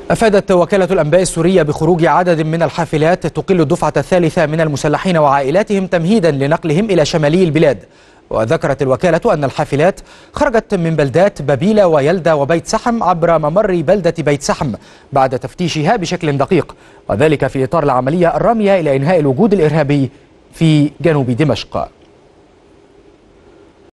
أفادت وكالة الأنباء السورية بخروج عدد من الحافلات تقل الدفعة الثالثة من المسلحين وعائلاتهم تمهيدا لنقلهم إلى شمالي البلاد. وذكرت الوكالة أن الحافلات خرجت من بلدات بابيلة ويلدة وبيت سحم عبر ممر بلدة بيت سحم بعد تفتيشها بشكل دقيق، وذلك في إطار العملية الرامية إلى إنهاء الوجود الإرهابي في جنوب دمشق.